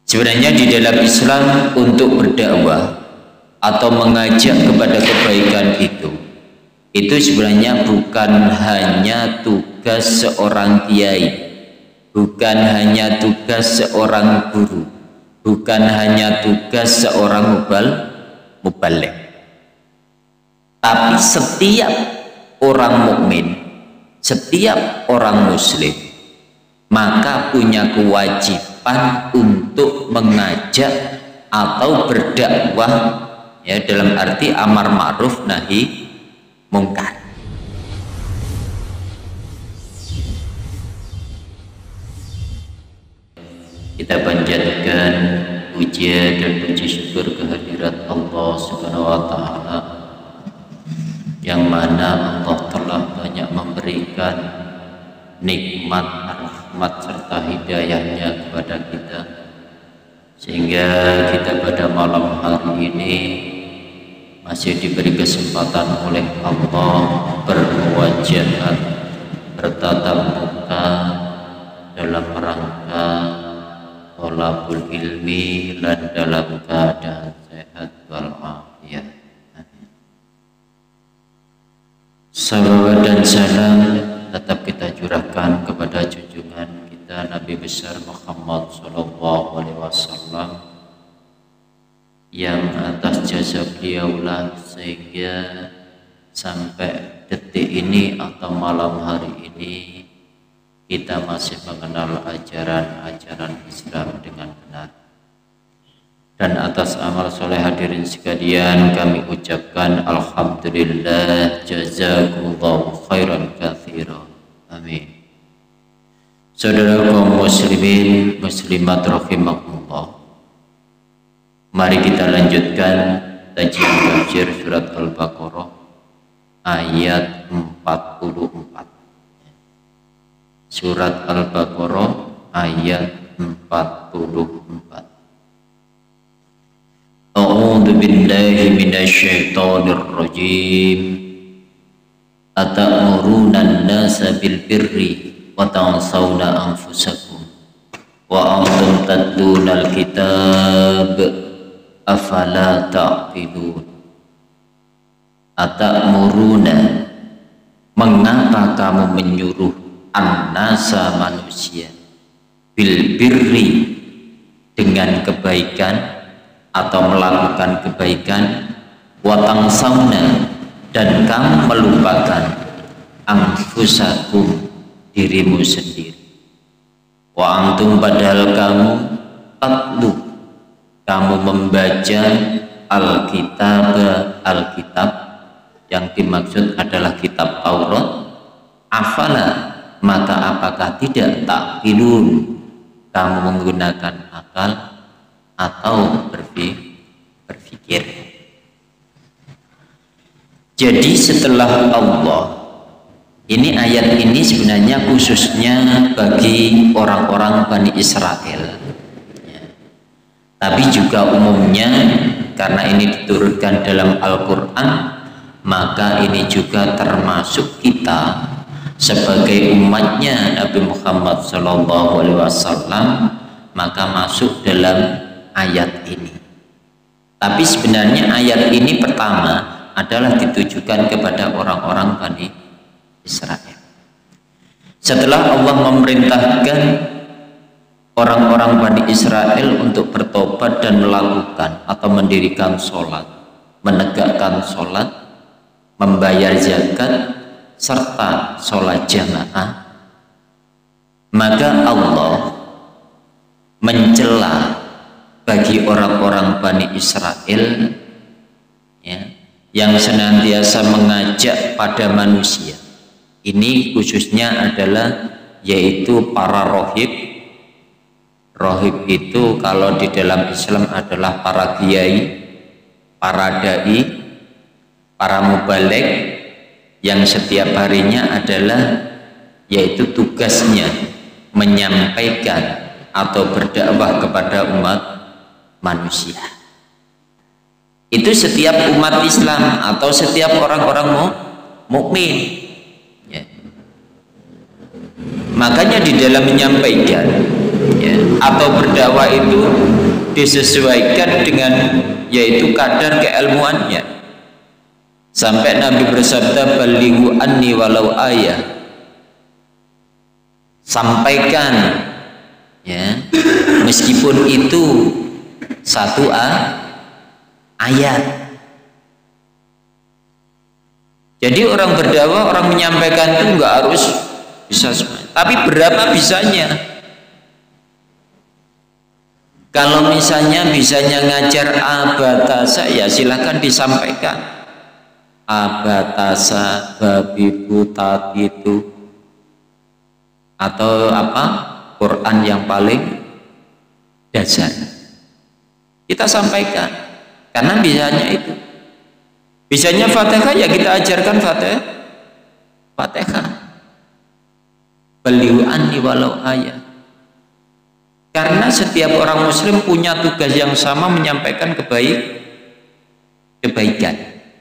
Sebenarnya di dalam Islam untuk berdakwah atau mengajak kepada kebaikan itu sebenarnya bukan hanya tugas seorang kiai, bukan hanya tugas seorang guru, bukan hanya tugas seorang mubaligh. Tapi setiap orang mukmin, setiap orang muslim, maka punya kewajiban untuk mengajak atau berdakwah, ya, dalam arti amar ma'ruf nahi mungkar. Kita panjatkan puja dan puji syukur kehadirat Allah Subhanahu wa taala, yang mana Allah telah banyak memberikan nikmat, rahmat serta hidayahnya kepada kita, sehingga kita pada malam hari ini masih diberi kesempatan oleh Allah bermuajahat, bertatap muka dalam rangka thalabul ilmi dan dalam keadaan sehat walafiat. Salawat dan salam tetap kita curahkan kepada junjungan kita Nabi besar Muhammad sallallahu alaihi wasallam, yang atas jasa beliaulah sehingga sampai detik ini atau malam hari ini kita masih mengenal ajaran-ajaran Islam dengan benar. Dan atas amal soleh hadirin sekalian kami ucapkan alhamdulillah, jazakumullahu khairan katsiran. Amin. Saudara kaum muslimin muslimat rahimakumullah, mari kita lanjutkan kajian tafsir surat Al-Baqarah ayat 44. Surat Al-Baqarah ayat 44. A'udzu billahi minasyaitonir rajim. Atamuruna an-nasa bil birri wa tansawna anfusakum wa antum tatlunal kitab afala ta'qilun. Atamuruna, mengapa kamu menyuruh an-nasa manusia, bil birri, dengan kebaikan atau melakukan kebaikan, wa tansawna, dan kamu melupakan, anfusakum, dirimu sendiri, wa antum, padahal kamu, tatlu, kamu membaca alkitab, yang dimaksud adalah kitab Taurat. Afala, maka apakah tidak, ta'qilun, kamu menggunakan akal atau berpikir. Jadi setelah Allah, ini ayat ini sebenarnya khususnya bagi orang-orang Bani Israel, ya. Tapi juga umumnya, karena ini diturunkan dalam Al-Quran, maka ini juga termasuk kita sebagai umatnya Nabi Muhammad SAW, maka masuk dalam ayat ini. Tapi sebenarnya ayat ini pertama adalah ditujukan kepada orang-orang Bani Israel. Setelah Allah memerintahkan orang-orang Bani Israel untuk bertobat dan melakukan atau mendirikan sholat, menegakkan sholat, membayar zakat, serta sholat jamaah, maka Allah mencela bagi orang-orang Bani Israel, ya, yang senantiasa mengajak pada manusia. Ini khususnya adalah yaitu para rohib. Rohib itu kalau di dalam Islam adalah para kiai, para dai, para mubaligh, yang setiap harinya adalah yaitu tugasnya menyampaikan atau berdakwah kepada umat manusia. Itu setiap umat Islam atau setiap orang-orang mukmin, ya. Makanya di dalam menyampaikan ya, atau berdakwah itu disesuaikan dengan yaitu kadar keilmuannya. Sampai Nabi bersabda, balighu anni walau ayah, sampaikan ya, meskipun itu satu ayat. Jadi orang berdakwah, orang menyampaikan itu enggak harus bisa semua, tapi berapa bisanya. Kalau misalnya bisanya ngajar abatasa, ya silahkan disampaikan abatasa babi buta itu, atau apa, Quran yang paling dasar kita sampaikan, karena bisanya itu. Bisanya Fatihah, ya kita ajarkan Fatihah. Balighu anni walau ayat. Karena setiap orang muslim punya tugas yang sama, menyampaikan kebaikan.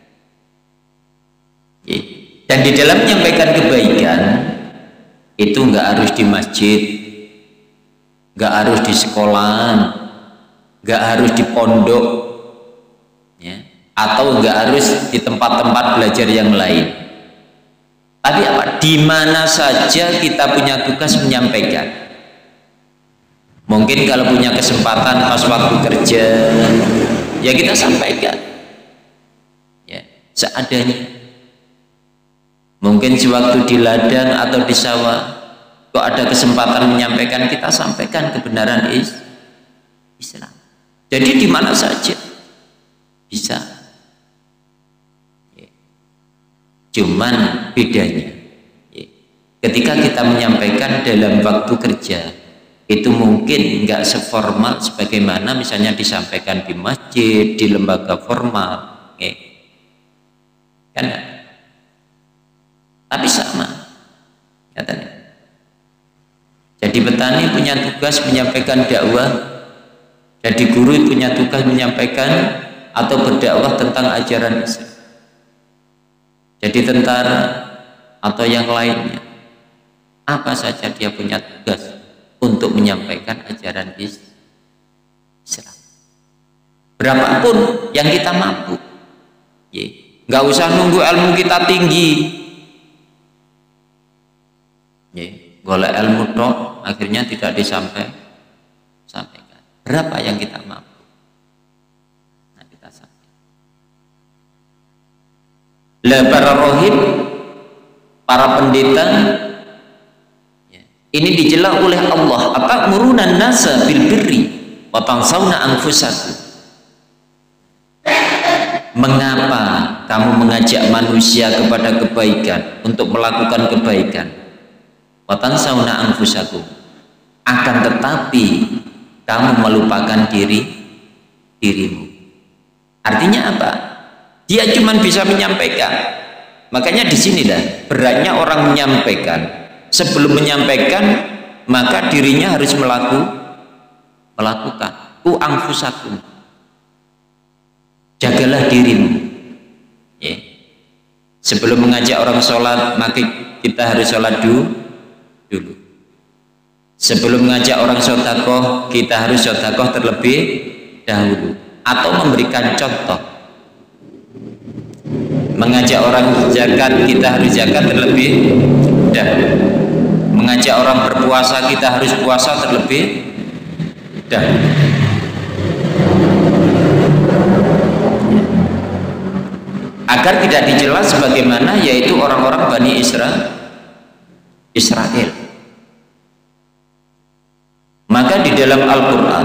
Dan di dalam menyampaikan kebaikan itu nggak harus di masjid, nggak harus di sekolahan, nggak harus di pondok, ya, atau nggak harus di tempat-tempat belajar yang lain. Tapi apa? Di mana saja kita punya tugas menyampaikan. Mungkin kalau punya kesempatan pas waktu kerja, ya kita sampaikan, ya, seadanya. Mungkin sewaktu di ladang atau di sawah, kok ada kesempatan menyampaikan, kita sampaikan kebenaran Islam. Jadi di mana saja bisa. Cuman bedanya, ketika kita menyampaikan dalam waktu kerja, itu mungkin nggak seformal sebagaimana misalnya disampaikan di masjid, di lembaga formal, kan? Tapi sama, katanya. Jadi petani punya tugas menyampaikan dakwah, jadi guru punya tugas menyampaikan atau berdakwah tentang ajaran Islam. Jadi tentara atau yang lainnya, apa saja dia punya tugas untuk menyampaikan ajaran Islam. Berapapun yang kita mampu, nggak usah nunggu ilmu kita tinggi, golek ilmu tok akhirnya tidak disampaikan. Berapa yang kita mampu, nah kita sampaikan. Lah para rohib, para pendeta, ini dijela oleh Allah, atamuruna nasa bil birri wa tansawna anfusakum. Mengapa kamu mengajak manusia kepada kebaikan, untuk melakukan kebaikan, wa tansawna anfusakum, akan tetapi kamu melupakan dirimu. Artinya apa? Dia cuma bisa menyampaikan. Makanya di sinilah beratnya orang menyampaikan. Sebelum menyampaikan, maka dirinya harus melakukan. Anfusakum, jagalah dirimu. Sebelum mengajak orang sholat, maka kita harus sholat dulu. Sebelum mengajak orang sedekah, kita harus sedekah terlebih dahulu, atau memberikan contoh. Mengajak orang zakat, kita harus zakat terlebih dahulu. Mengajak orang berpuasa, kita harus puasa terlebih dahulu. Agar tidak dijelas sebagaimana yaitu orang-orang Bani Israel. Maka di dalam Al-Quran,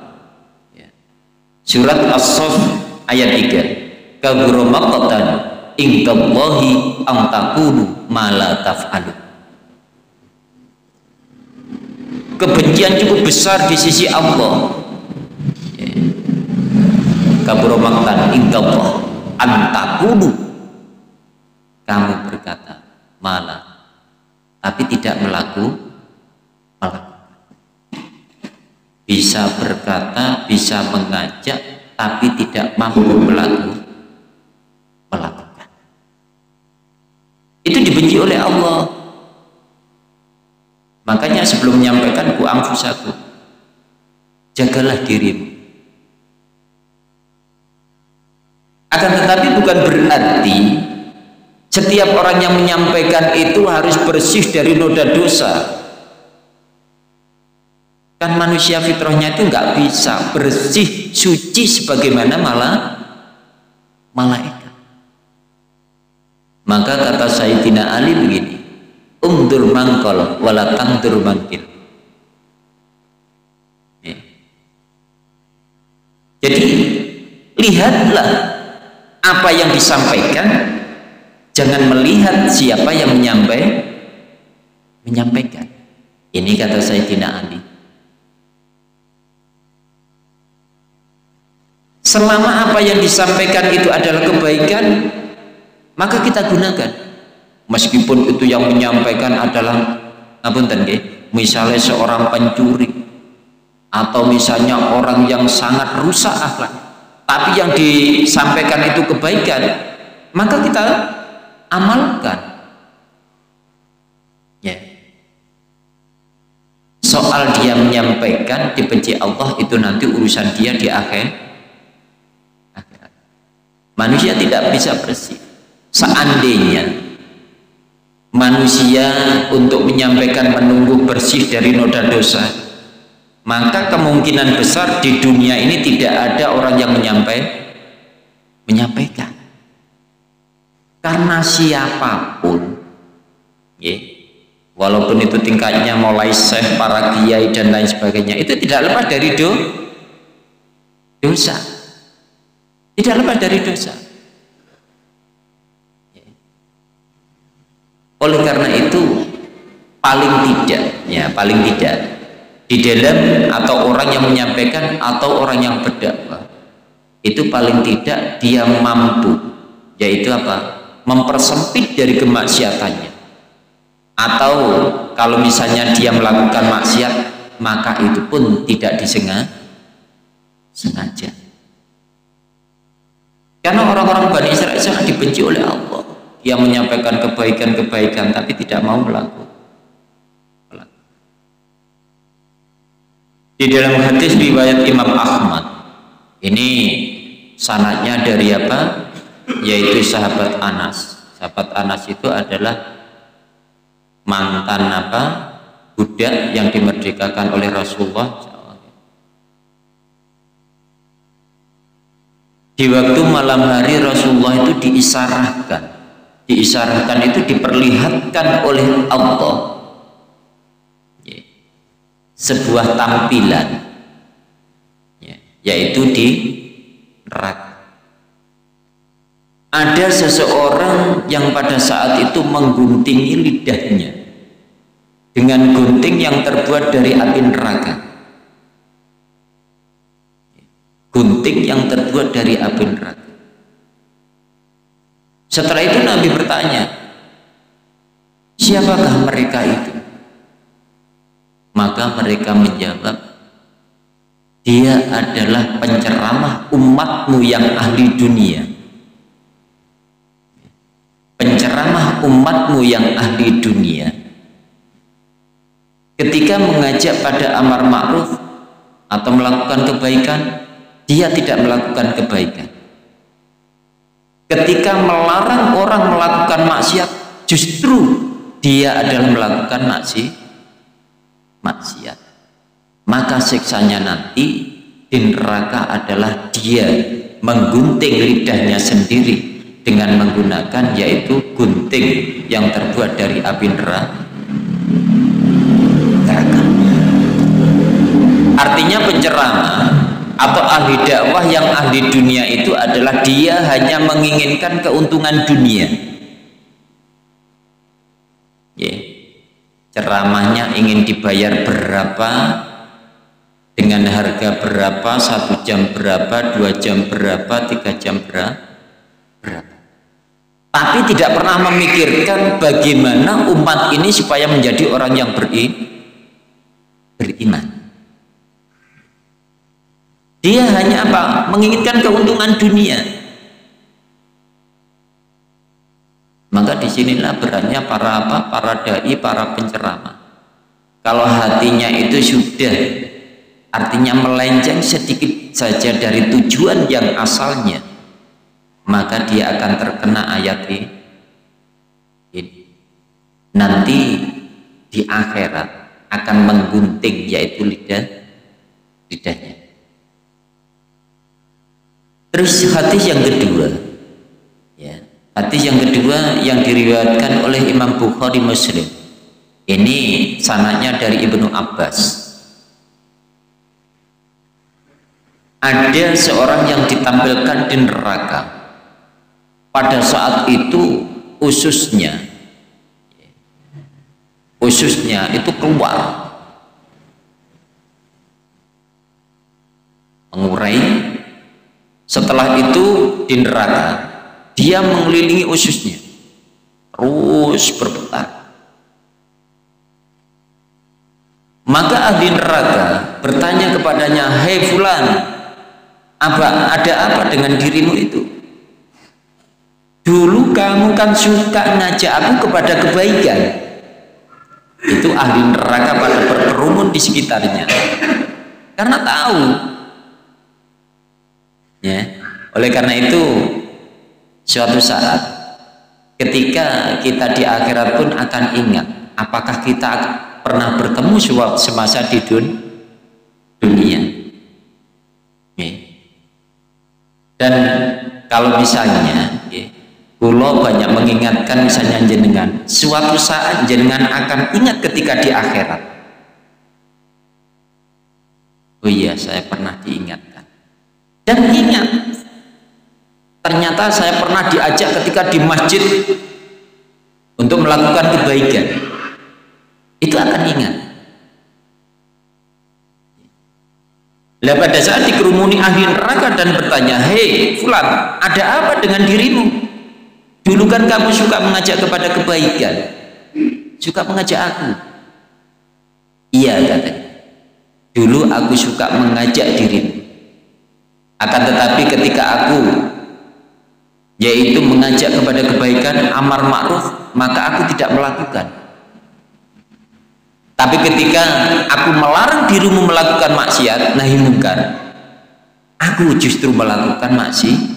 surat As-Saff ayat 3, kabura maqtan indallahi an taqulu ma la taf'alu. Kebencian cukup besar di sisi Allah. Kabura maqtan indallah an taqulu, kamu berkata malah tapi tidak melakukan. Bisa berkata, bisa mengajak, tapi tidak mampu melakukan. Itu dibenci oleh Allah. Makanya sebelum menyampaikan ku anfusakum, jagalah dirimu. Akan tetapi bukan berarti setiap orang yang menyampaikan itu harus bersih dari noda dosa. Kan manusia fitrahnya itu nggak bisa bersih suci sebagaimana malaikat. Maka kata Sayyidina Ali begini, umdur mangkol wala tangdur mangkil. Jadi lihatlah apa yang disampaikan, jangan melihat siapa yang menyampaikan. Ini kata Sayyidina Ali. Selama apa yang disampaikan itu adalah kebaikan, maka kita gunakan. Meskipun itu yang menyampaikan adalah misalnya seorang pencuri, atau misalnya orang yang sangat rusak akhlak, tapi yang disampaikan itu kebaikan, maka kita amalkan. Ya. Soal dia menyampaikan dibenci Allah itu nanti urusan dia di akhirat. Manusia tidak bisa bersih. Seandainya manusia untuk menyampaikan menunggu bersih dari noda dosa, maka kemungkinan besar di dunia ini tidak ada orang yang menyampaikan. Karena siapapun, ya, walaupun itu tingkatnya mulai syekh, para kiai dan lain sebagainya, itu tidak lepas dari dosa. Tidak lepas dari dosa. Oleh karena itu paling tidak di dalam atau orang yang menyampaikan atau orang yang berdakwah itu paling tidak dia mampu, yaitu mempersempit dari kemaksiatannya. Atau kalau misalnya dia melakukan maksiat, maka itu pun tidak disengaja. Karena orang-orang Bani Israel sangat dibenci oleh Allah. Dia menyampaikan kebaikan-kebaikan tapi tidak mau melakukan. Di dalam hadis riwayat Imam Ahmad, ini sanadnya dari yaitu sahabat Anas. Sahabat Anas itu adalah mantan budak yang dimerdekakan oleh Rasulullah. Di waktu malam hari Rasulullah itu diisarahkan itu diperlihatkan oleh Allah sebuah tampilan, yaitu di neraka. Ada seseorang yang pada saat itu mengguntingi lidahnya dengan gunting yang terbuat dari api neraka. Gunting yang terbuat dari api neraka. Setelah itu Nabi bertanya, siapakah mereka itu? Maka mereka menjawab, dia adalah penceramah umatmu yang ahli dunia. Penceramah umatmu yang ahli dunia. Ketika mengajak pada amar ma'ruf atau melakukan kebaikan, dia tidak melakukan kebaikan. Ketika melarang orang melakukan maksiat, justru dia adalah melakukan maksiat. Maka siksanya nanti di neraka adalah dia menggunting lidahnya sendiri dengan menggunakan yaitu gunting yang terbuat dari api neraka. Artinya penceramah atau ahli dakwah yang ahli dunia itu adalah dia hanya menginginkan keuntungan dunia. Ceramahnya ingin dibayar berapa, dengan harga berapa, 1 jam berapa, 2 jam berapa, 3 jam berapa. Tapi tidak pernah memikirkan bagaimana umat ini supaya menjadi orang yang beriman. Dia hanya menginginkan keuntungan dunia. Maka disinilah berannya para dai, para penceramah. Kalau hatinya itu sudah artinya melenceng sedikit saja dari tujuan yang asalnya, maka dia akan terkena ayat ini. Nanti di akhirat akan menggunting, yaitu lidahnya. Terus hadis yang kedua, ya, hadis yang kedua yang diriwayatkan oleh Imam Bukhari Muslim. Ini sanadnya dari Ibnu Abbas. Ada seorang yang ditampilkan di neraka. Pada saat itu ususnya itu keluar, mengurai. Setelah itu di neraka dia mengelilingi ususnya, terus berputar. Maka ahli neraka bertanya kepadanya, "Hei fulan, ada apa dengan dirimu itu? Dulu kamu kan suka ngajak aku kepada kebaikan." Itu ahli neraka pada berkerumun di sekitarnya, karena tahu, ya. Oleh karena itu, suatu saat ketika kita di akhirat pun akan ingat, apakah kita pernah bertemu semasa di dunia, ya. Dan kalau misalnya, ya, Kulo banyak mengingatkan misalnya jenengan, suatu saat jenengan akan ingat ketika di akhirat. Oh iya, saya pernah diingatkan. Dan ingat, ternyata saya pernah diajak ketika di masjid untuk melakukan kebaikan. Itu akan ingat. Lah pada saat dikerumuni ahli neraka dan bertanya, "Hei fulan, ada apa dengan dirimu? Dulu kan kamu suka mengajak kepada kebaikan, suka mengajak aku." "Iya," katanya, "dulu aku suka mengajak dirimu. Akan tetapi ketika aku yaitu mengajak kepada kebaikan, amar ma'ruf, maka aku tidak melakukan. Tapi ketika aku melarang dirimu melakukan maksiat, nahi mungkar, aku justru melakukan maksiat.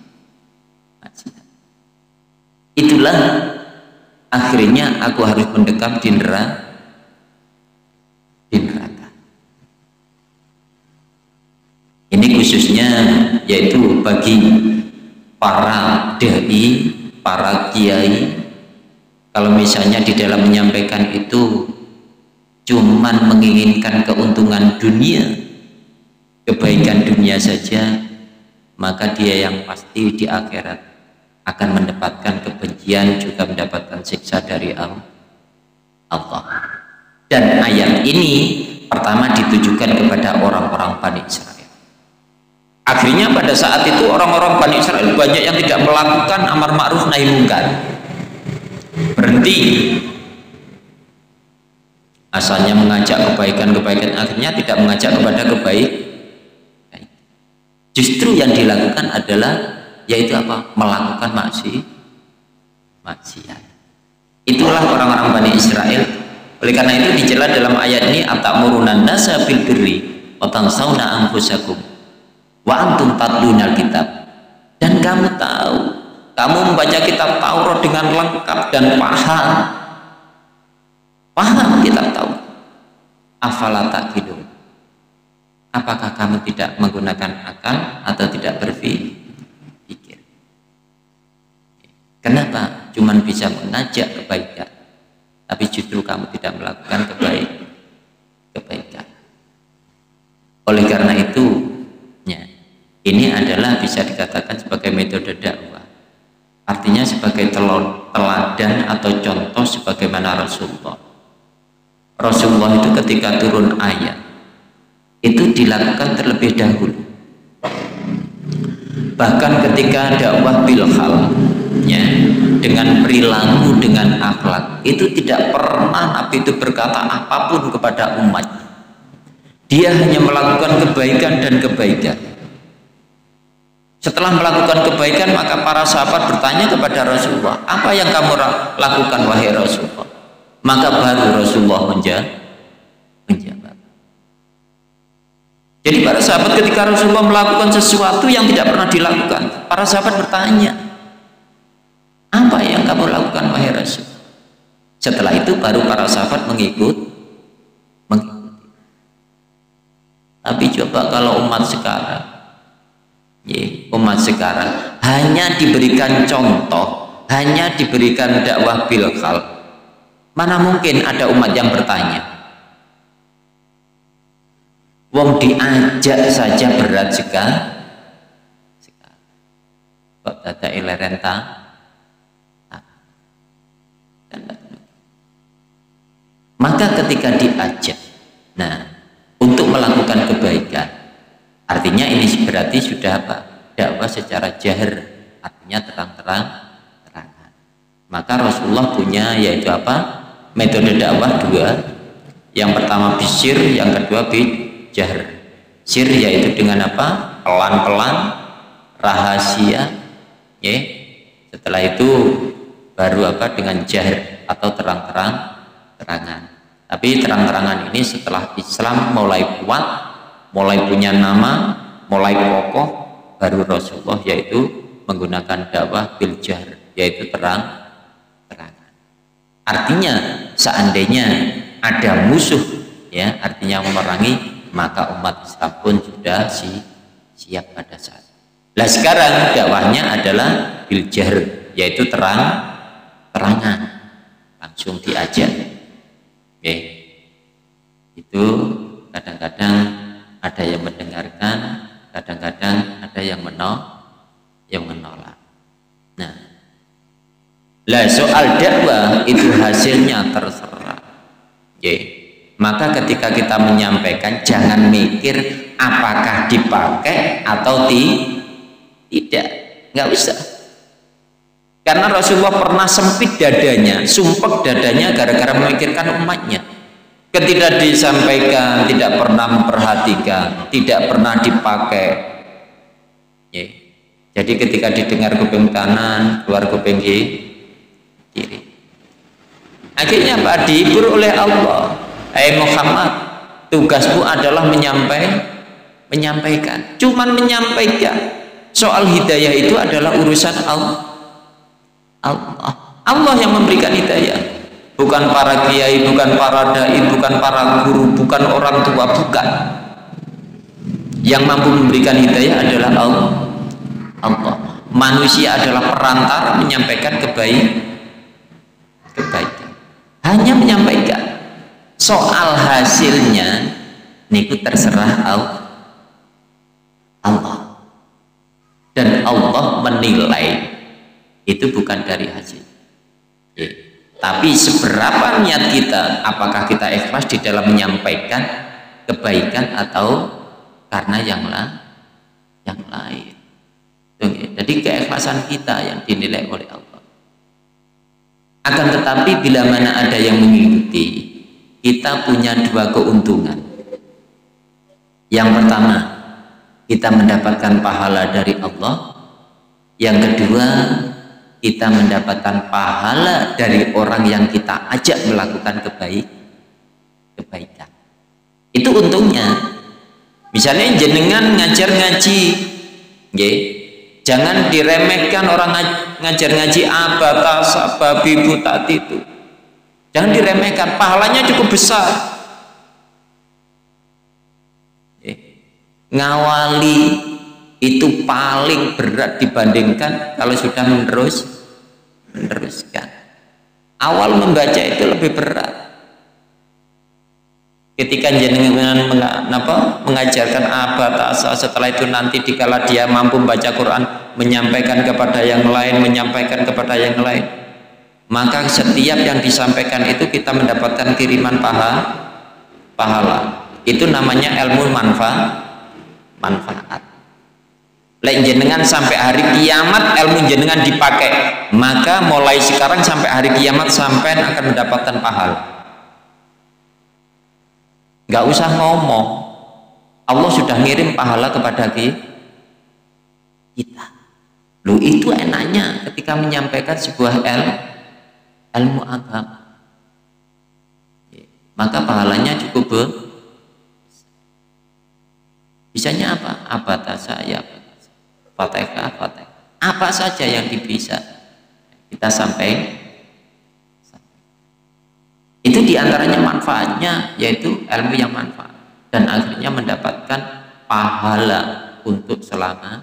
Itulah akhirnya aku harus mendekam di neraka. Ini khususnya yaitu bagi para dai, para kiai. Kalau misalnya di dalam menyampaikan itu cuman menginginkan keuntungan dunia, kebaikan dunia saja, maka dia yang pasti di akhirat akan mendapatkan kebencian, juga mendapatkan siksa dari Allah. Dan ayat ini pertama ditujukan kepada orang-orang Bani Israel. Akhirnya pada saat itu orang-orang Bani Israel banyak yang tidak melakukan amar ma'ruf nahi mungkar, berhenti. Asalnya mengajak kebaikan, akhirnya tidak mengajak kepada kebaikan. Justru yang dilakukan adalah yaitu apa? Melakukan maksiat. Itulah orang-orang Bani Israel. Oleh karena itu dicela dalam ayat ini, "Atamuruna nasa bil birri wa tansawna anfusakum wa antum tatlunal kitab." Dan kamu tahu, kamu membaca kitab Taurat dengan lengkap dan paham kitab Taurat. Afala taqilun. Apakah kamu tidak menggunakan akal atau tidak berpikir? Kenapa cuman bisa mengajak kebaikan, tapi justru kamu tidak melakukan kebaikan? Oleh karena itu, ya, ini adalah bisa dikatakan sebagai metode dakwah. Artinya sebagai teladan atau contoh sebagaimana Rasulullah. Rasulullah itu ketika turun ayat itu dilakukan terlebih dahulu. Bahkan ketika dakwah bilhal, ya, dengan perilaku, dengan akhlak, itu tidak pernah Nabi itu berkata apapun kepada umat. Dia hanya melakukan kebaikan dan kebaikan. Setelah melakukan kebaikan, maka para sahabat bertanya kepada Rasulullah, "Apa yang kamu lakukan wahai Rasulullah?" Maka baru Rasulullah menjawab, Jadi para sahabat ketika Rasulullah melakukan sesuatu yang tidak pernah dilakukan, para sahabat bertanya, apa yang kamu lakukan wahai Rasul? Setelah itu baru para sahabat mengikuti. Tapi coba kalau umat sekarang, umat sekarang hanya diberikan contoh, hanya diberikan dakwah bil hal, mana mungkin ada umat yang bertanya? Wong diajak saja berat sekali. Kok dada ilerenta? Maka ketika diajak, nah, untuk melakukan kebaikan, artinya ini berarti sudah apa? Dakwah secara jahar, artinya terang-terangan. Maka Rasulullah punya yaitu apa? Metode dakwah dua. Yang pertama bisir, yang kedua jahar. Sir yaitu dengan apa? Pelan-pelan, rahasia, ya. Setelah itu baru apa? Dengan jahar atau terang-terangan. Tapi terang-terangan ini setelah Islam mulai kuat, mulai punya nama, mulai kokoh, baru Rasulullah yaitu menggunakan dakwah bil jahr, yaitu terang-terangan. Artinya seandainya ada musuh, ya, artinya memerangi, maka umat Islam pun sudah siap pada saat. Nah sekarang dakwahnya adalah bil jahr, yaitu terang-terangan, langsung diajak. Oke. Itu kadang-kadang ada yang mendengarkan, kadang-kadang ada yang menolak. Nah, lah soal dakwah itu hasilnya terserah. Oke. Maka ketika kita menyampaikan, jangan mikir apakah dipakai atau tidak, nggak usah. Karena Rasulullah pernah sempit dadanya, sumpek dadanya gara-gara memikirkan umatnya. Ketika disampaikan tidak pernah memperhatikan, tidak pernah dipakai. Ya. Jadi ketika didengar kuping kanan, keluar kuping kiri. Akhirnya apa? Dihibur oleh Allah. Hai Muhammad, tugasmu adalah menyampaikan. Cuman menyampaikan. Soal hidayah itu adalah urusan Allah. Allah yang memberikan hidayah, bukan para kiai, bukan para dai, bukan para guru, bukan orang tua, bukan. Yang mampu memberikan hidayah adalah Allah. Manusia adalah perantara menyampaikan kebaikan. Hanya menyampaikan. Soal hasilnya niku terserah Allah. Dan Allah menilai itu bukan dari hasil. Ya. Tapi seberapa niat kita, apakah kita ikhlas di dalam menyampaikan kebaikan atau karena yang lain. Jadi keikhlasan kita yang dinilai oleh Allah. Akan tetapi bila mana ada yang mengikuti, kita punya dua keuntungan. Yang pertama, kita mendapatkan pahala dari Allah. Yang kedua, kita mendapatkan pahala dari orang yang kita ajak melakukan kebaikan. Itu untungnya. Misalnya jenengan ngajar ngaji, jangan diremehkan orang ngajar ngaji abata, babi, butat itu. Jangan diremehkan, pahalanya cukup besar. Ngawali itu paling berat dibandingkan kalau sudah meneruskan. Awal membaca itu lebih berat. Ketika jenengan mengajarkan abata, setelah itu nanti dikala dia mampu membaca Quran, menyampaikan kepada yang lain, maka setiap yang disampaikan itu kita mendapatkan kiriman pahala. Itu namanya ilmu manfaat. Lek jenengan sampai hari kiamat ilmu jenengan dipakai, maka mulai sekarang sampai hari kiamat sampai akan mendapatkan pahala. Nggak usah ngomong, Allah sudah ngirim pahala kepada kita. Loh, itu enaknya ketika menyampaikan sebuah ilmu agama, maka pahalanya cukup Bisanya apa? Saya, Fatihah, apa saja yang bisa kita sampai. Itu diantaranya manfaatnya, yaitu ilmu yang manfaat, dan akhirnya mendapatkan pahala untuk selama.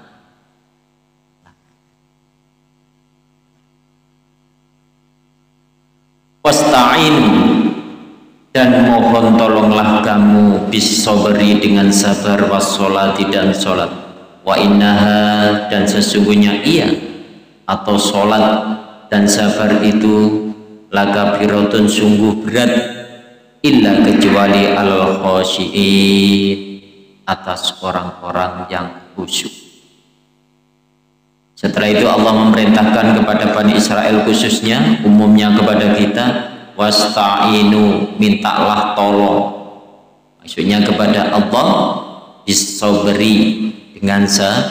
Wasta'in, dan mohon tolonglah kamu bisobri, dengan sabar, wassolati, dan sholat, wa innaha, dan sesungguhnya ia atau sholat dan sabar itu lakabiratun, sungguh berat, illa kecuali al-khasyiin, atas orang-orang yang khusyuk. Setelah itu Allah memerintahkan kepada Bani Israel khususnya, umumnya kepada kita, wasta'inu, mintalah tolong, maksudnya kepada Allah, bisobri, dengan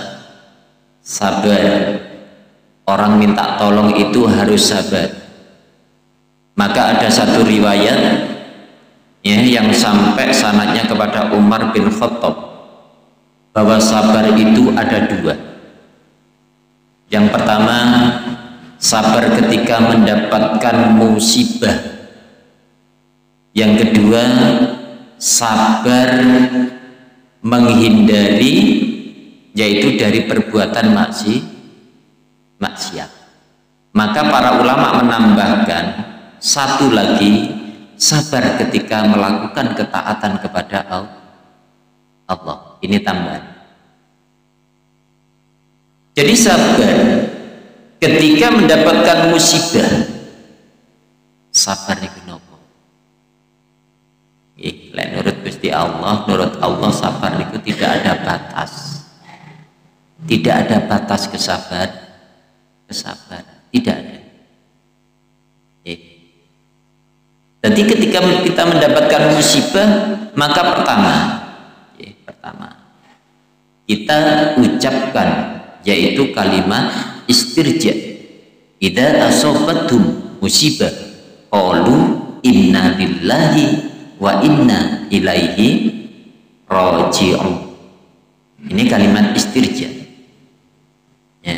sabar. Orang minta tolong itu harus sabar. Maka ada satu riwayat ya, yang sampai sanadnya kepada Umar bin Khattab, bahwa sabar itu ada dua. Yang pertama, sabar ketika mendapatkan musibah. Yang kedua, sabar menghindari, yaitu dari perbuatan maksiat. Maka para ulama menambahkan satu lagi, sabar ketika melakukan ketaatan kepada Allah. Ini tambahan. Jadi sabar ketika mendapatkan musibah. Sabar itu nopo? Menurut Gusti Allah, menurut Allah sabar itu tidak ada batas. Tidak ada batas kesabaran, tidak ada. Jadi ketika kita mendapatkan musibah, maka pertama kita ucapkan, yaitu kalimat istirja. Idza asabatum musibah qalu inna lillahi wa inna ilaihi raji'un. Ini kalimat istirja ya.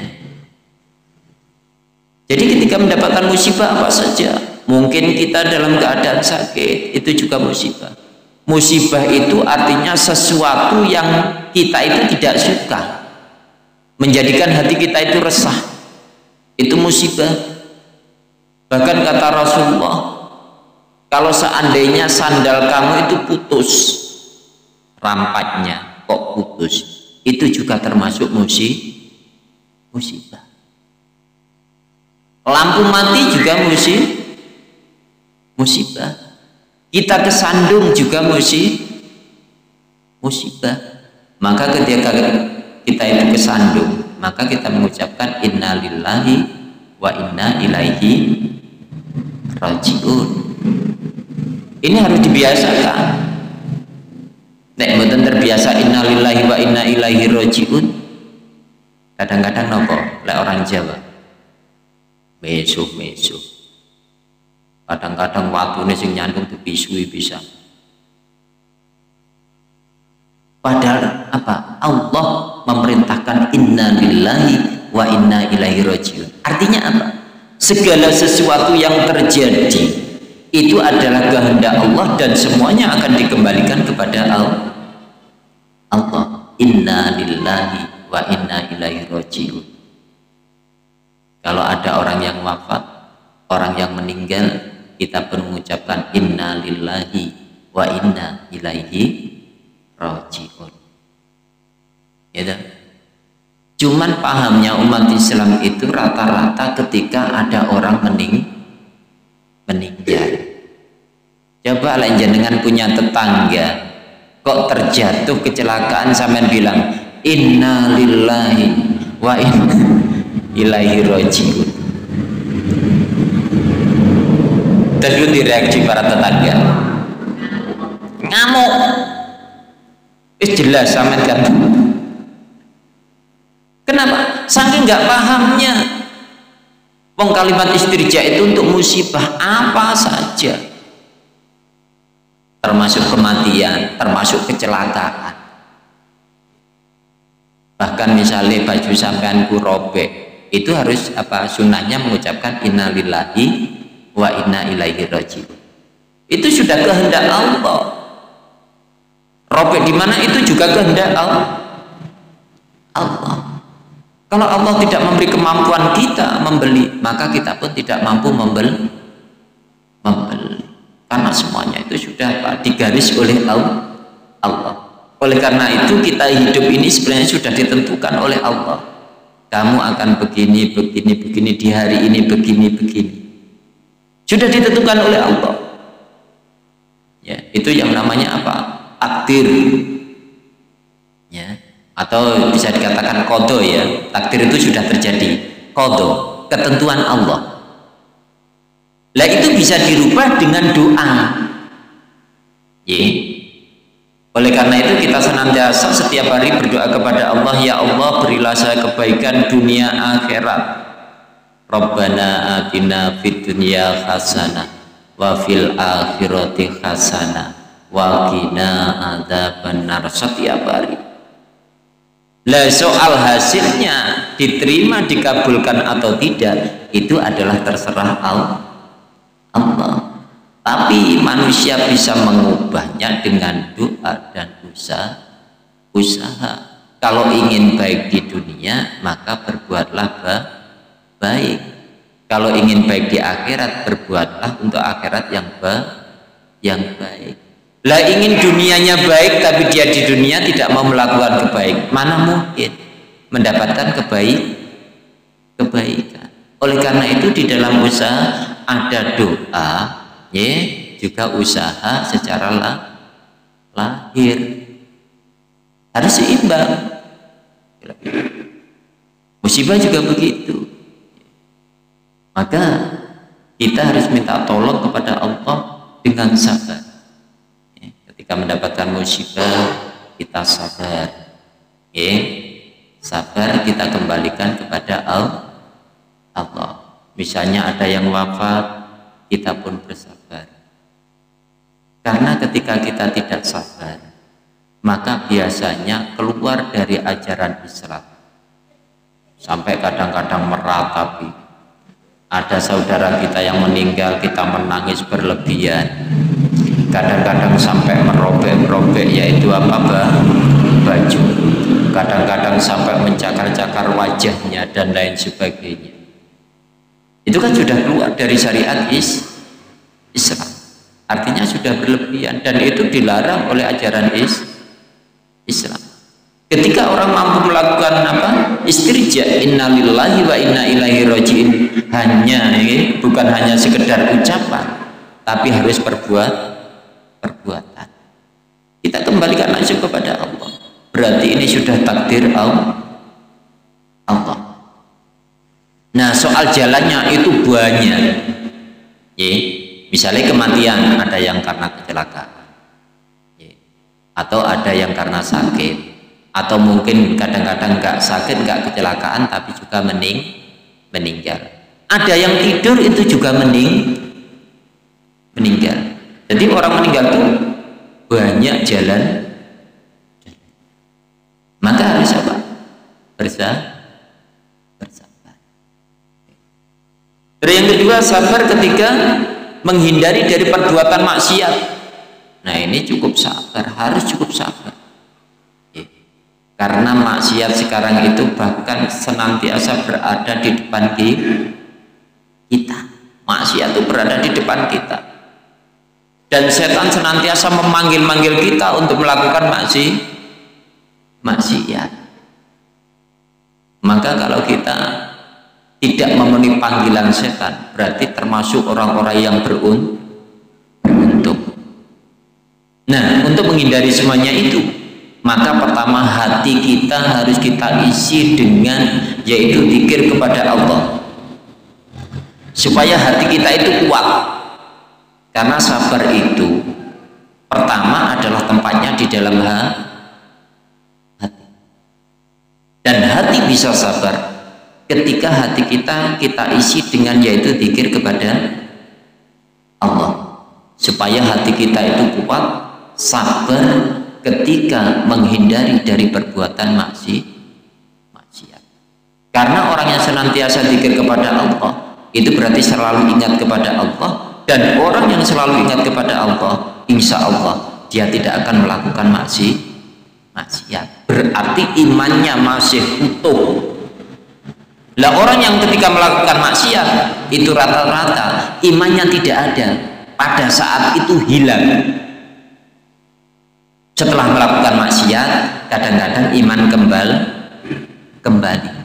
Jadi ketika mendapatkan musibah apa saja, mungkin kita dalam keadaan sakit, itu juga musibah. Musibah itu artinya sesuatu yang kita itu tidak suka, menjadikan hati kita itu resah. Itu musibah. Bahkan kata Rasulullah, kalau seandainya sandal kamu itu putus rampatnya, kok putus, itu juga termasuk musibah. Lampu mati juga musibah. Kita kesandung juga musibah. Maka ketika kita itu kesandung, maka kita mengucapkan inna lillahi wa inna ilaihi raji'un. Ini harus dibiasakan. Nek mboten terbiasa inna lillahi wa inna ilaihi raji'un, kadang-kadang nopo lek orang Jawa mesuh. Kadang-kadang watune sing nyandung dipisui bisa. Padahal apa? Allah memerintahkan inna lillahi wa inna ilaihi raji'un. Artinya apa? Segala sesuatu yang terjadi itu adalah kehendak Allah dan semuanya akan dikembalikan kepada Allah. Inna lillahi wa inna ilaihi raji'un. Kalau ada orang yang wafat, orang yang meninggal, kita pun mengucapkan inna lillahi wa inna ilaihi raji'un. Ya, cuman pahamnya umat Islam itu rata-rata ketika ada orang meninggal. Coba lah jenengan punya tetangga kok terjatuh kecelakaan sampean bilang inna lillahi wa inna ilaihi raji'un. Terus direaksi para tetangga ngamuk. Jelas sampean kan. Kenapa? Saking nggak pahamnya. Wong kalimat istirja itu untuk musibah apa saja, termasuk kematian, termasuk kecelakaan. Bahkan misalnya baju sampean ku robek, itu harus apa? Sunnahnya mengucapkan innalillahi wa inna ilaihi raji'un. Itu sudah kehendak Allah. Robek di mana itu juga kehendak Allah. Kalau Allah tidak memberi kemampuan kita membeli, maka kita pun tidak mampu membeli. Karena semuanya itu sudah digaris oleh Allah. Oleh karena itu kita hidup ini sebenarnya sudah ditentukan oleh Allah. Kamu akan begini di hari ini begini. Sudah ditentukan oleh Allah. Ya, itu yang namanya apa? Takdir. Ya. Atau bisa dikatakan qada ya. Takdir itu sudah terjadi. Qada, ketentuan Allah. Lah itu bisa dirubah dengan doa. Ya. Oleh karena itu kita senantiasa setiap hari berdoa kepada Allah, ya Allah berilah saya kebaikan dunia akhirat. Rabbana atina fid dunya hasanah wa fil akhirati hasanah wa qina adzabannar, setiap hari. Lah soal hasilnya diterima, dikabulkan atau tidak, itu adalah terserah Allah. Tapi manusia bisa mengubahnya dengan doa dan usaha. Kalau ingin baik di dunia, maka berbuatlah baik. Kalau ingin baik di akhirat, berbuatlah untuk akhirat yang baik. Lah ingin dunianya baik, tapi dia di dunia tidak mau melakukan kebaikan, mana mungkin mendapatkan kebaikan. Oleh karena itu di dalam usaha ada doa, ya, juga usaha secara lahir harus seimbang. Musibah juga begitu. Maka kita harus minta tolong kepada Allah dengan sabar. Ketika mendapatkan musibah, kita sabar. Sabar kita kembalikan kepada Allah. Misalnya ada yang wafat, kita pun bersabar. Karena ketika kita tidak sabar, maka biasanya keluar dari ajaran Islam. Sampai kadang-kadang meratapi. Ada saudara kita yang meninggal, kita menangis berlebihan. Kadang-kadang sampai merobek-robek, yaitu apa, baju. Kadang-kadang sampai mencakar-cakar wajahnya dan lain sebagainya. Itu kan sudah keluar dari syariat Islam. Artinya sudah berlebihan, dan itu dilarang oleh ajaran Islam. Ketika orang mampu melakukan apa? Istirja, innalillahi wa inna ilaihi raji'un, bukan hanya sekedar ucapan, tapi harus perbuatan. Kita kembalikan langsung kepada Allah. Berarti ini sudah takdir Allah. Nah, soal jalannya itu banyak. Misalnya kematian, ada yang karena kecelakaan, atau ada yang karena sakit, atau mungkin kadang-kadang nggak sakit, nggak kecelakaan, tapi juga meninggal. Ada yang tidur itu juga meninggal. Jadi orang meninggal itu banyak jalan. Maka harus apa? Bersabar. Terus yang kedua, sabar ketika menghindari dari perbuatan maksiat. Nah, ini cukup sabar, harus cukup sabar. Karena maksiat sekarang itu bahkan senantiasa berada di depan kita. Maksiat itu berada di depan kita. Dan setan senantiasa memanggil-manggil kita untuk melakukan maksiat. Maka kalau kita tidak memenuhi panggilan setan, berarti termasuk orang-orang yang beruntung. Nah, untuk menghindari semuanya itu, maka pertama hati kita harus kita isi dengan, yaitu zikir kepada Allah, supaya hati kita itu kuat. Karena sabar itu pertama adalah tempatnya di dalam hati, dan hati bisa sabar ketika hati kita isi dengan, yaitu zikir kepada Allah, supaya hati kita itu kuat, sabar ketika menghindari dari perbuatan Karena orang yang senantiasa zikir kepada Allah itu berarti selalu ingat kepada Allah, dan orang yang selalu ingat kepada Allah, insya Allah dia tidak akan melakukan maksiat. Berarti imannya masih utuh. Lah orang yang ketika melakukan maksiat itu rata-rata imannya tidak ada, pada saat itu hilang. Setelah melakukan maksiat kadang-kadang iman kembali.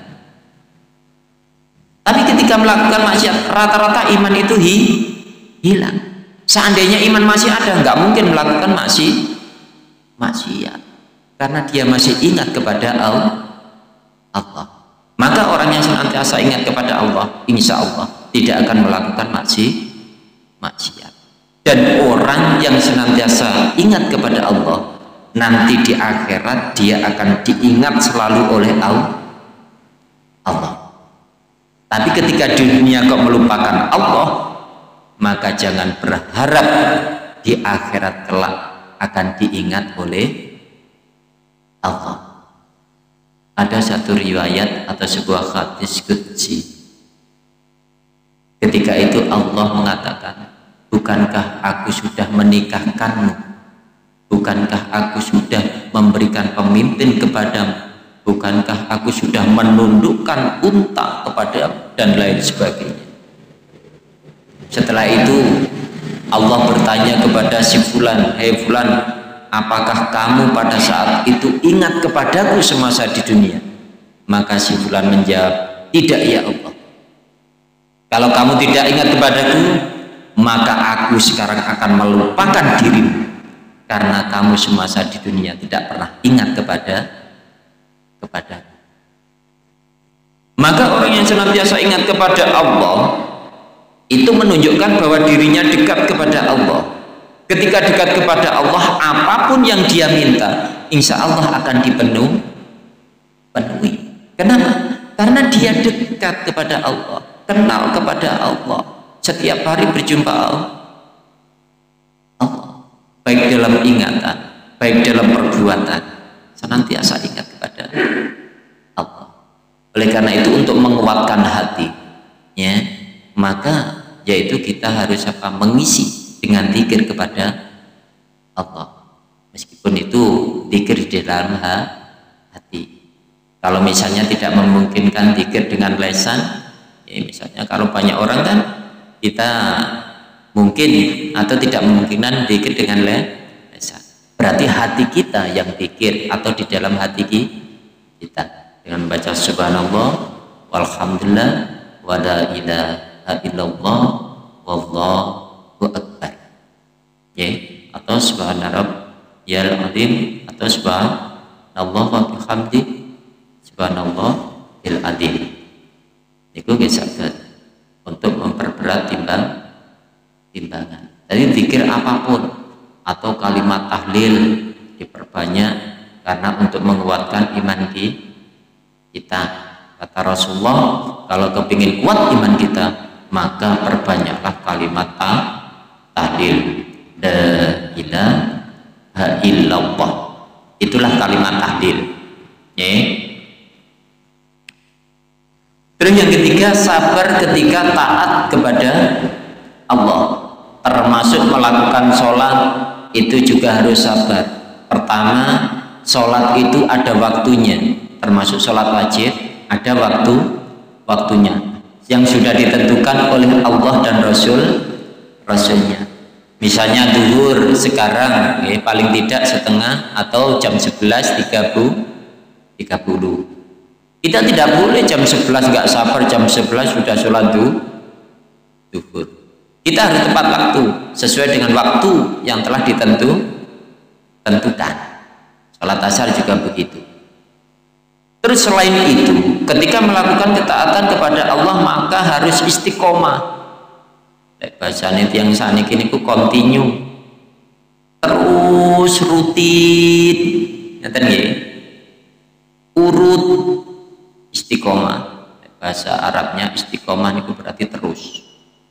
Tapi ketika melakukan maksiat rata-rata iman itu hilang. Seandainya iman masih ada, nggak mungkin melakukan maksiat, karena dia masih ingat kepada Allah. Maka orang yang senantiasa ingat kepada Allah, insya Allah tidak akan melakukan maksiat. Dan orang yang senantiasa ingat kepada Allah, nanti di akhirat dia akan diingat selalu oleh Allah. Tapi ketika di dunia kau melupakan Allah, maka jangan berharap di akhirat kelak akan diingat oleh Allah. Ada satu riwayat atau sebuah hadis qudsi. Ketika itu Allah mengatakan, bukankah aku sudah menikahkanmu? Bukankah aku sudah memberikan pemimpin kepadamu? Bukankah aku sudah menundukkan unta kepadamu? Dan lain sebagainya. Setelah itu Allah bertanya kepada si fulan, "Hei fulan, apakah kamu pada saat itu ingat kepadaku semasa di dunia?" Maka si fulan menjawab, "Tidak ya Allah. Kalau kamu tidak ingat kepadaku, maka aku sekarang akan melupakan dirimu, karena kamu semasa di dunia tidak pernah ingat kepadaku." Maka orang yang senantiasa ingat kepada Allah itu menunjukkan bahwa dirinya dekat kepada Allah. Ketika dekat kepada Allah, apapun yang dia minta, insya Allah akan dipenuhi. Kenapa? Karena dia dekat kepada Allah, kenal kepada Allah, setiap hari berjumpa Allah, baik dalam ingatan, baik dalam perbuatan, senantiasa ingat kepada Allah. Oleh karena itu, untuk menguatkan hati, ya, maka yaitu kita harus mengisi dengan zikir kepada Allah, meskipun itu zikir di dalam hati. Kalau misalnya tidak memungkinkan zikir dengan lisan, ya misalnya kalau banyak orang kan kita mungkin atau tidak memungkinkan zikir dengan lisan, berarti hati kita yang zikir, atau di dalam hati kita dengan membaca subhanallah walhamdulillah wa la ilaha illallah wallahu akbar, ya, atau subhana rabbiyal azim, atau subhanallah wa bihamdi subhanallahil azim. Niku nggih saged untuk memperberat timbangan. Jadi zikir apapun atau kalimat tahlil diperbanyak karena untuk menguatkan iman kita. Kata Rasulullah, kalau kepingin kuat iman kita, maka perbanyaklah kalimat tahlil. La ilaha illallah. Itulah kalimat tahlil. Ya. Terus yang ketiga, sabar ketika taat kepada Allah. Termasuk melakukan sholat itu juga harus sabar. Pertama, sholat itu ada waktunya, termasuk sholat wajib ada waktunya yang sudah ditentukan oleh Allah dan Rasulnya. Misalnya zuhur sekarang, ya, paling tidak setengah atau jam 11.30. Kita tidak boleh jam 11 nggak sabar, jam 11 sudah sholat zuhur. Kita harus tepat waktu sesuai dengan waktu yang telah ditentukan. Sholat asar juga begitu. Terus selain itu, ketika melakukan ketaatan kepada Allah, maka harus istiqomah. Bahasanya yang saniki niku continue, terus rutin, ngeten nggih, urut, istiqomah. Bahasa Arabnya istiqomah niku berarti terus.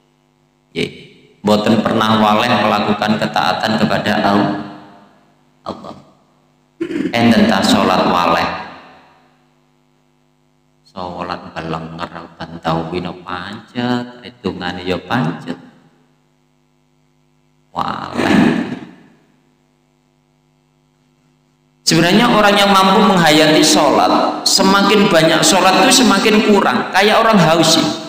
Boten pernah waleh melakukan ketaatan kepada Allah. Enten ta sholat waleh, sholat kelenger bantau wino pancet, hitungane ya pancet. Waleh. Sebenarnya orang yang mampu menghayati sholat, semakin banyak sholat itu semakin kurang, kayak orang haus sih.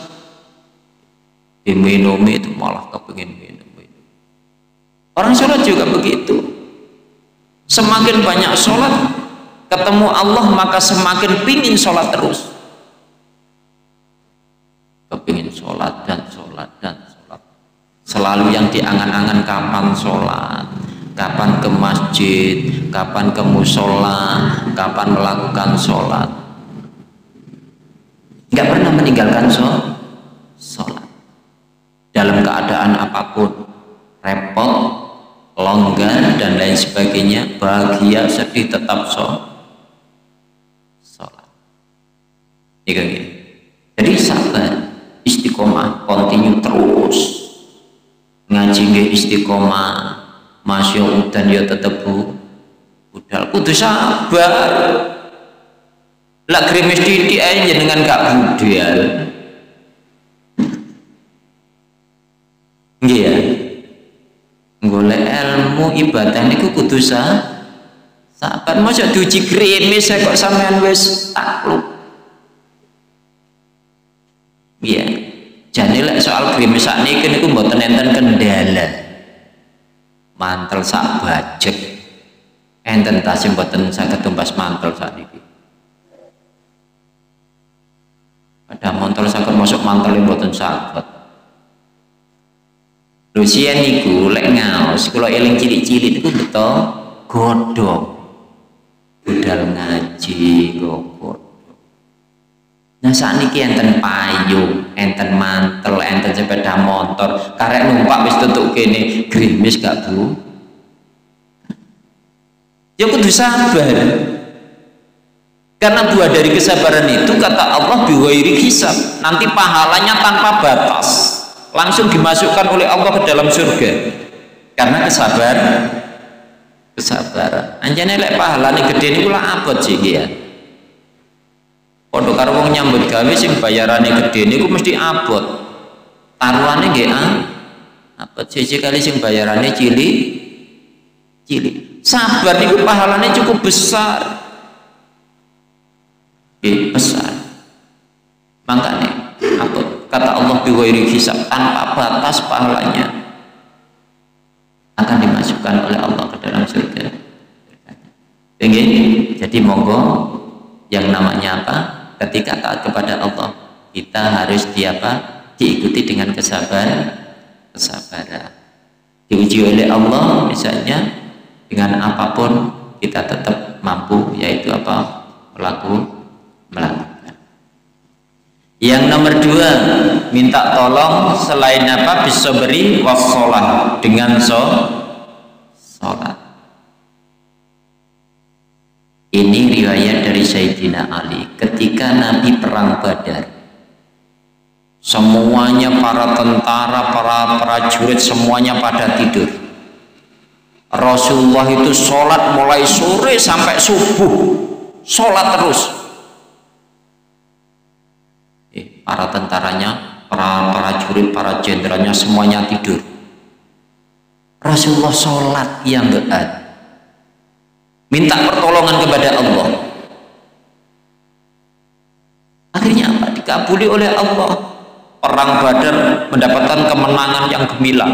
Minum itu malah kepingin minum. Orang sholat juga begitu. Semakin banyak sholat, ketemu Allah maka semakin pingin sholat terus. Kepingin sholat dan sholat dan sholat. Selalu yang diangan-angan kapan sholat, kapan ke masjid, kapan ke musola, kapan melakukan sholat. Nggak pernah meninggalkan sholat. Dalam keadaan apapun, repot, longgar, dan lain sebagainya, bahagia, sedih, tetap sholat. Jadi sabar, istiqomah, continue terus. Ngaji nggih istiqomah, masya udan ya tetep budal, kudu sabar. Lak grimis titik aja jenengan gak budal. Nggih ya. Golek ilmu ibadah niku kudu sabar. Mosok diuji grimis kok sampean wis takluk. Iya. Jane lek soal grimis sakniki niku mboten enten kendala. Mantel sak budget. Enten tasih mboten saged tumbas mantel sakniki. Ada mantel saged masuk mantel mboten saged. Lucia niku lek ngaos kula eling cilik-cilik niku beto godhong. Budal ngaji godhong. Nah sakniki enten payung, enten mantel, enten sepeda motor, karek numpak wis tutuk kene grimis gak Bu? Ya kudu sabar. Karena buah dari kesabaran itu kata Allah biwairi hisab, nanti pahalanya tanpa batas. Langsung dimasukkan oleh Allah ke dalam surga karena kesabaran. Anjane lek pahalane gede niku lah abot sih ya. Padha karo wong nyambut gawe sing bayarane gede niku mesti abot. Taruhane nggih abot siji kali sing bayarane cilik. Sabar niku pahalane cukup besar. Besar. Makanya abot. Kata Allah biwairi hisab, tanpa batas pahalanya akan dimasukkan oleh Allah ke dalam surga. Jadi monggo yang namanya apa? Ketika taat kepada Allah, kita harus diikuti dengan kesabaran. Diuji oleh Allah misalnya dengan apapun kita tetap mampu, yaitu apa? Melakukan. Yang nomor 2, minta tolong selain apa? Bisobri wassalah, dengan sholat. Ini riwayat dari Sayyidina Ali ketika Nabi perang Badar. Semuanya para tentara, para prajurit semuanya pada tidur. Rasulullah itu sholat mulai sore sampai subuh, sholat terus. Para tentaranya, para prajurit, para jenderalnya semuanya tidur. Rasulullah sholat yang berat, minta pertolongan kepada Allah. Akhirnya apa? Dikabuli oleh Allah. Perang Badar mendapatkan kemenangan yang gemilang.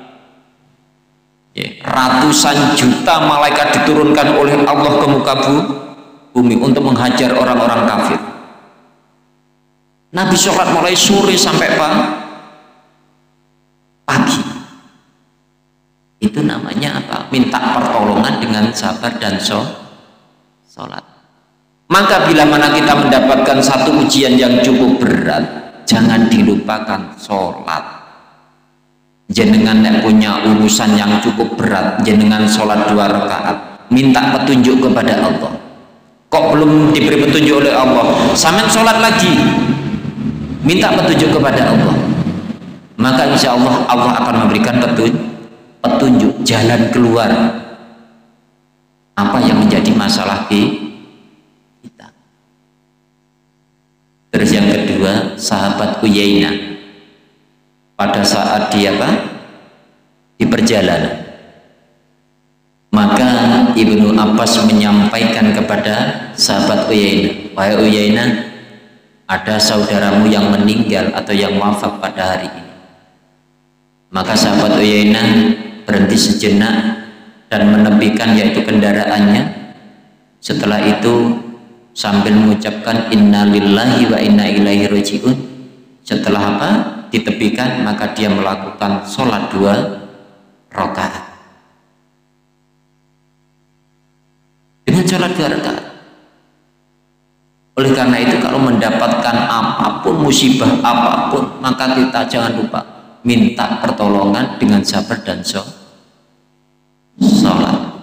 Ratusan juta malaikat diturunkan oleh Allah ke muka bumi untuk menghajar orang-orang kafir. Nabi sholat mulai sore sampai pagi. Itu namanya apa? Minta pertolongan dengan sabar dan sholat. Maka bila mana kita mendapatkan satu ujian yang cukup berat, jangan dilupakan sholat. Jenengan yang punya urusan yang cukup berat, jenengan sholat 2 rakaat, minta petunjuk kepada Allah. Kok belum diberi petunjuk oleh Allah? Sampean sholat lagi, minta petunjuk kepada Allah, maka insya Allah Allah akan memberikan petunjuk jalan keluar apa yang menjadi masalah kita. Terus yang kedua, kedua sahabat Uyainah pada saat dia di perjalanan. Maka Ibnu Abbas menyampaikan kepada sahabat Uyainah, wahai Uyainah, ada saudaramu yang meninggal atau yang wafat pada hari ini. Maka sahabat Uyainah berhenti sejenak dan menepikan yaitu kendaraannya. Setelah itu sambil mengucapkan inna lillahi wa inna ilaihi raji'un. Setelah ditepikan, maka dia melakukan sholat 2 rakaat. Dengan sholat 2 rakaat. Oleh karena itu kalau mendapatkan apapun, musibah apapun, maka kita jangan lupa minta pertolongan dengan sabar dan sholat.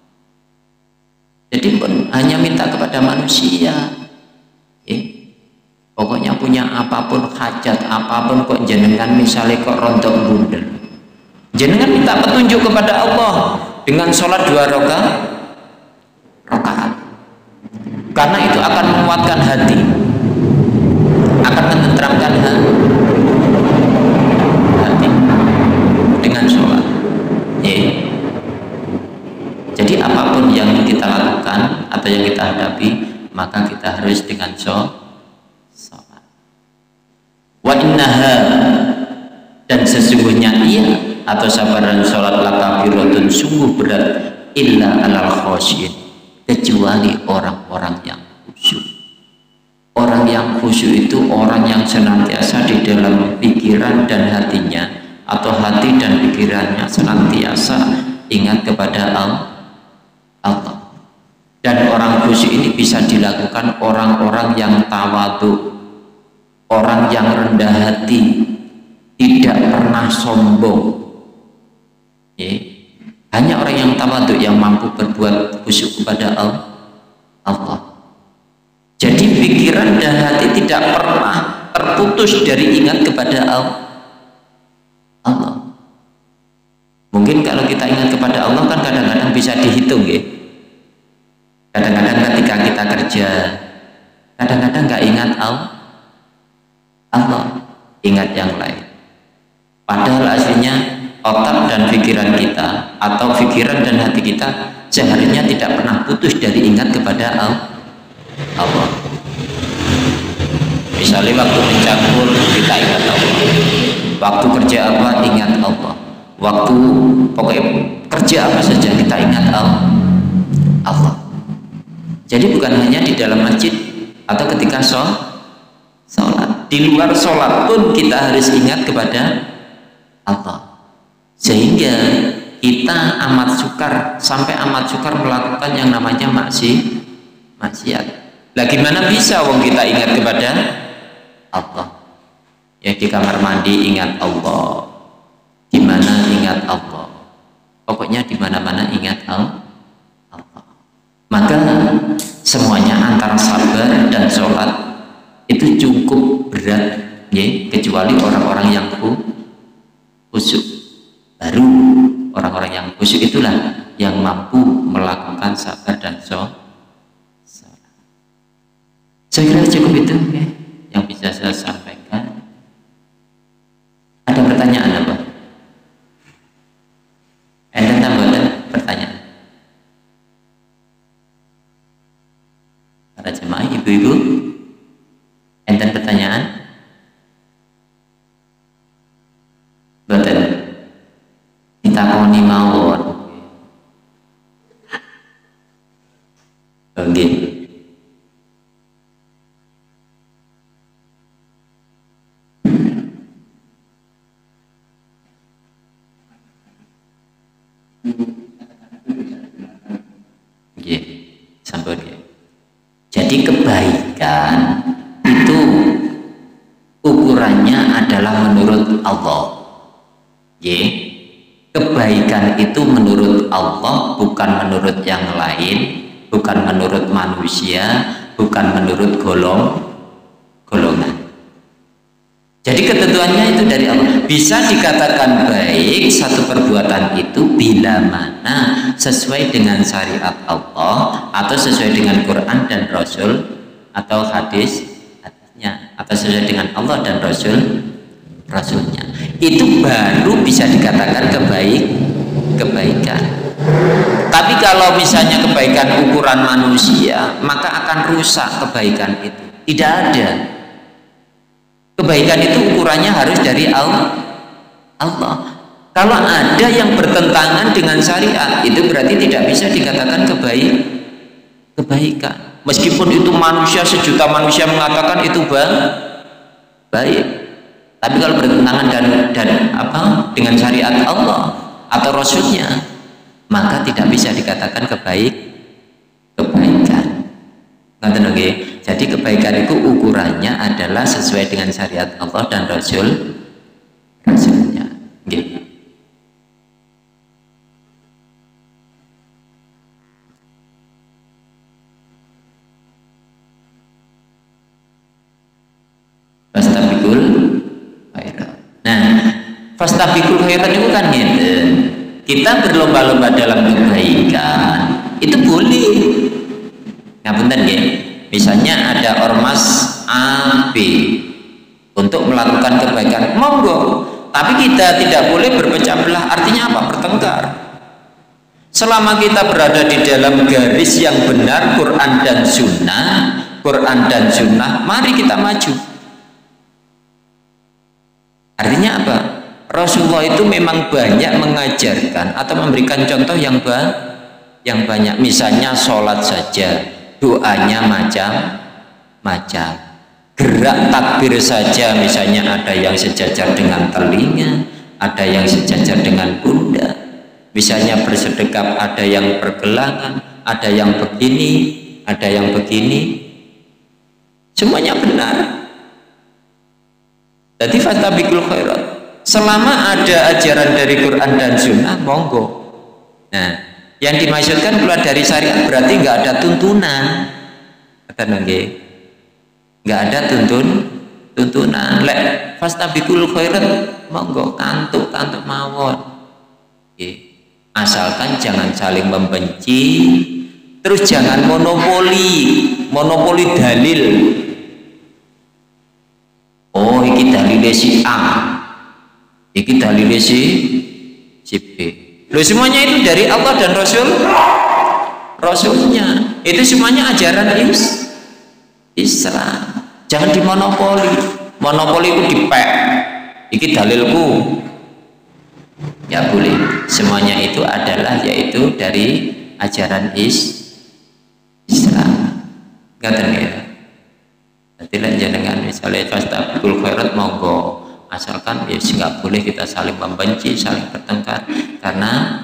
Jadi hanya minta kepada manusia, pokoknya punya apapun, hajat apapun, kok jenengan misalnya kok rontok bundel, jenengan minta petunjuk kepada Allah dengan sholat 2 rakaat, karena itu akan menguatkan hati, akan menenteramkan hati dengan sholat. Jadi apapun yang kita lakukan atau yang kita hadapi, maka kita harus dengan sholat. Wa innaha, dan sesungguhnya ia atau sabar dan sholat lakabiratun, sungguh berat, illa alal khosyin, kecuali orang-orang yang khusyuk. Orang yang khusyuk itu orang yang senantiasa di dalam pikiran dan hatinya, atau hati dan pikirannya senantiasa ingat kepada Allah. Dan orang khusyuk ini bisa dilakukan orang-orang yang tawadhu, orang yang rendah hati, tidak pernah sombong. Hanya orang yang tawadhu yang mampu berbuat khusyuk kepada Allah. Jadi pikiran dan hati tidak pernah terputus dari ingat kepada Allah. Mungkin kalau kita ingat kepada Allah kan kadang-kadang bisa dihitung, kadang-kadang ketika kita kerja, kadang-kadang nggak ingat Allah, ingat yang lain. Padahal aslinya otak dan pikiran kita atau pikiran dan hati kita seharusnya tidak pernah putus dari ingat kepada Allah. Misalnya waktu mencangkul kita ingat Allah, waktu kerja apa ingat Allah, waktu pokoknya kerja apa saja kita ingat Allah. Jadi bukan hanya di dalam masjid atau ketika sholat, di luar sholat pun kita harus ingat kepada Allah, sehingga kita amat sukar, sampai amat sukar melakukan yang namanya maksiat. Lah gimana bisa wong kita ingat kepada Allah? Ya di kamar mandi ingat Allah, di mana ingat Allah, pokoknya di mana-mana ingat Allah. Maka semuanya antara sabar dan sholat itu cukup berat, kecuali orang-orang yang khusyuk. Baru orang-orang yang khusyuk itulah yang mampu melakukan sabar dan sholat. Saya kira cukup itu yang bisa saya sampaikan. Ada pertanyaan apa? Ada tambahan pertanyaan? Para jemaah, ibu-ibu, enten pertanyaan? Betul. Ditakoni mawon. Oke. Sampun ya. Jadi kebaikan itu ukurannya adalah menurut Allah. Kebaikan itu menurut Allah, bukan menurut yang lain, bukan menurut manusia, bukan menurut golongan. Jadi ketentuannya itu dari Allah. Bisa dikatakan baik satu perbuatan itu bila mana sesuai dengan syariat Allah atau sesuai dengan Quran dan Rasul atau hadisnya. atau sesuai dengan Allah dan Rasulnya, itu baru bisa dikatakan kebaikan. Tapi kalau misalnya kebaikan ukuran manusia, maka akan rusak kebaikan itu. Tidak ada. Kebaikan itu ukurannya harus dari Allah. Kalau ada yang bertentangan dengan syariat, itu berarti tidak bisa dikatakan kebaikan. Meskipun itu manusia, sejuta manusia mengatakan itu baik. Tapi kalau bertentangan dengan syariat Allah atau Rasulnya, maka tidak bisa dikatakan kebaikan. Ngerti nggih? Jadi kebaikan itu ukurannya adalah sesuai dengan syariat Allah dan Rasulnya. Nggih. Fastabiqul khairat. Nah, fastabiqul khairat itu kan ngeten. Kita berlomba-lomba dalam kebaikan itu boleh. Ngapunten nggih. Misalnya ada ormas A, B untuk melakukan kebaikan, monggo. Tapi kita tidak boleh berpecah belah. Artinya apa? Bertengkar. Selama kita berada di dalam garis yang benar, Quran dan Sunnah, mari kita maju. Artinya apa? Rasulullah itu memang banyak mengajarkan atau memberikan contoh yang banyak. Misalnya sholat saja, doanya macam-macam. Gerak takbir saja, misalnya ada yang sejajar dengan telinga, ada yang sejajar dengan pundak. Misalnya bersedekap, ada yang pergelangan, ada yang begini, ada yang begini. Semuanya benar. Jadi fastabiqul khairat. Selama ada ajaran dari Quran dan Sunnah, monggo. Nah, yang dimaksudkan keluar dari syariat berarti nggak ada tuntunan. Kata nggih. Nggak ada tuntunan. Lek fastabiqul khairat, monggo kantuk mawon. Nggih. Asalkan jangan saling membenci, terus jangan monopoli dalil. Oh, iki dalile si A, iki dalile si B. Loh, semuanya itu dari Allah dan Rasulnya. Itu semuanya ajaran Islam. Jangan dimonopoli. Monopoli itu dipek. Iki dalilku. Ya boleh. Semuanya itu adalah yaitu dari ajaran Islam. Ngaten ya. Jadi jenengan misalnya fastabiqul khairat, monggo, asalkan ya nggak boleh kita saling membenci, saling bertengkar karena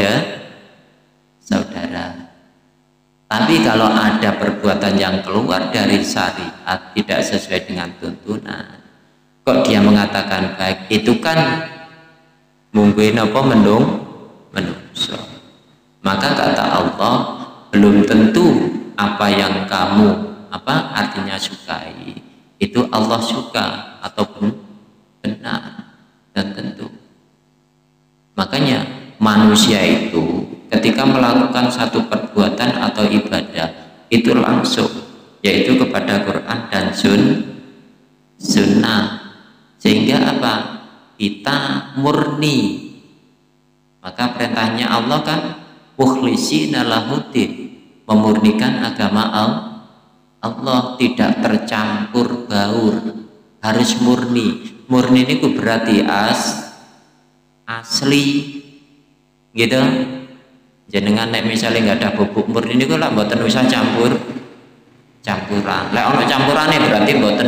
saudara. Tapi kalau ada perbuatan yang keluar dari syariat, tidak sesuai dengan tuntunan, kok dia mengatakan baik, itu kan mungkin apa menungso. Maka kata Allah, belum tentu apa yang kamu artinya sukai itu Allah suka ataupun benar dan tentu. Makanya manusia itu ketika melakukan satu perbuatan atau ibadah itu langsung yaitu kepada Quran dan Sunnah, sehingga apa? Kita murni. Maka perintahnya Allah kan mukhlishina lahuddin, memurnikan agama Allah, tidak tercampur baur, harus murni. Murni ini berarti asli, gitu. Jenengan nek misalnya nggak ada bubuk murni ini lah, mboten usah campuran. Lek ono campurane berarti mboten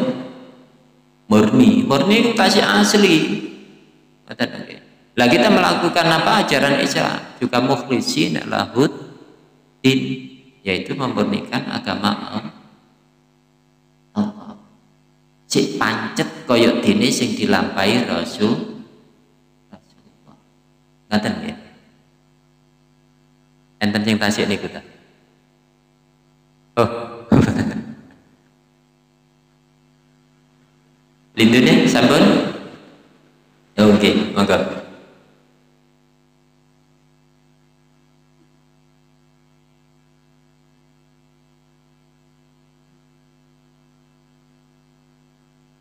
murni. Murni itu kasih asli. Lah kita melakukan apa? Ajaran Islam juga mukhlishina lahuddin, yaitu memurnikan agama Allah. Cik pancet koyok dene sing dilampahi Rasulullah. Ngaten nggih. Enten sing tasik niku ta. Oh. Lindune sampun? Oke, monggo.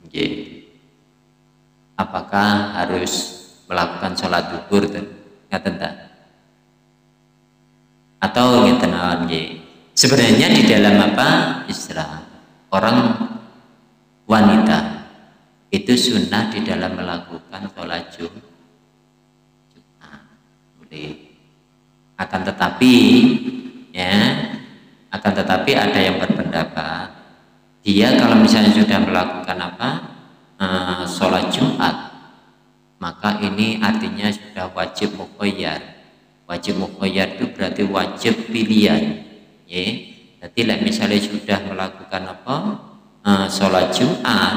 Nggih. Apakah harus melakukan sholat duhur ngaten ta? Atau ngeten nggih. Sebenarnya di dalam apa? Islam orang wanita itu sunnah di dalam melakukan sholat Jumat. Akan tetapi ya, akan tetapi ada yang berpendapat dia kalau misalnya sudah melakukan apa? Sholat Jumat, maka ini artinya sudah wajib mukhayyar. Wajib mukhayyar itu berarti wajib pilihan. Ya, jadi misalnya sudah melakukan apa? Sholat Jumat,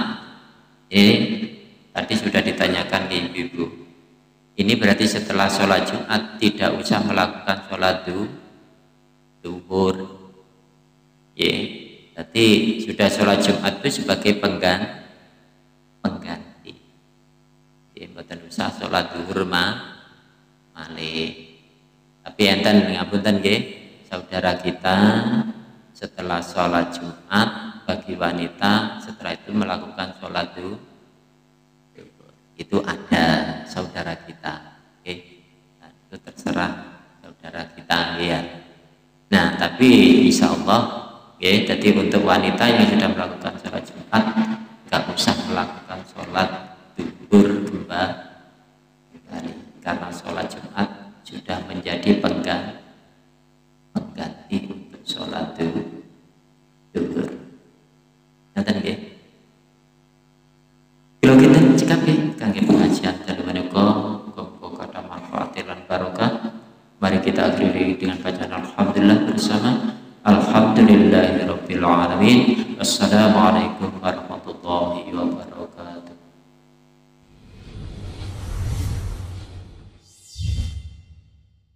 tadi sudah ditanyakan ke ibu-ibu. Ini berarti setelah sholat Jumat tidak usah melakukan sholat duhur. Ya, jadi sudah sholat Jumat itu sebagai pengganti. Ya, mboten usah sholat duhur malih. Tapi enten ngapunten nggih, saudara kita setelah sholat Jumat bagi wanita setelah itu melakukan sholat duhur itu ada saudara kita, oke? Nah, itu terserah saudara kita ya. Nah tapi insya Allah, oke, jadi untuk wanita yang sudah melakukan sholat Jumat nggak usah melakukan sholat duhur kembali karena sholat Jumat sudah menjadi pengganti untuk sholat duhur. Nanti nggih. Kalau kita cekap nggih kangge pengajian dalu menika muga kada manfaat lan barokah. Mari kita akhiri dengan bacaan alhamdulillah bersama. Alhamdulillahirabbil alamin. Wassalamualaikum warahmatullahi